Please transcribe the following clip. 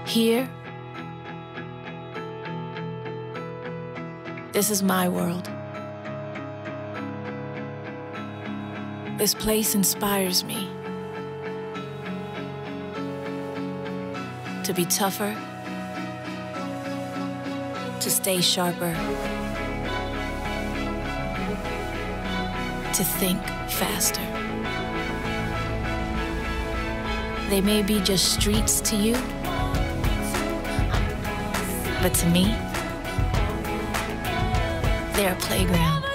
Here, this is my world. This place inspires me to be tougher, to stay sharper, to think faster. They may be just streets to you, but to me, they're a playground.